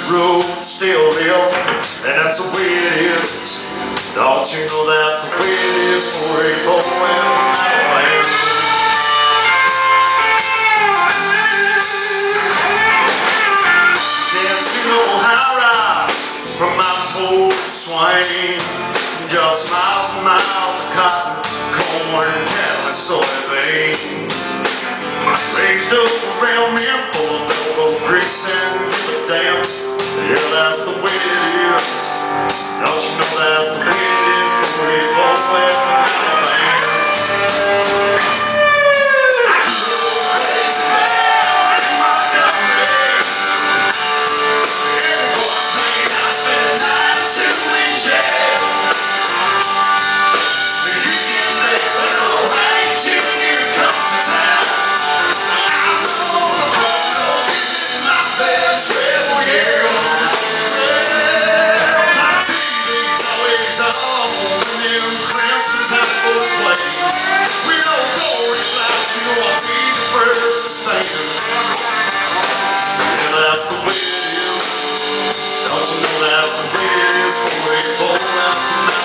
road still live, and that's the way it is. Don't you know that's the way it is for a boy from Alabama? Dancing on high ride from my Ford swinging, just miles and miles of cotton, corn, cattle, and soybeans. Raised up around me full of elbow grease and give a damn. Yeah, that's the way it is. Don't you know that's the way it is for a boy from Alabama? I grew up crazy down in Montgomery. In Fort Payne, I spent a night or two in jail. You can make a little hang till you come to town. I'm gonna roll in my best rebel year. That's the way it is. Don't you know that's the way it is for a boy out from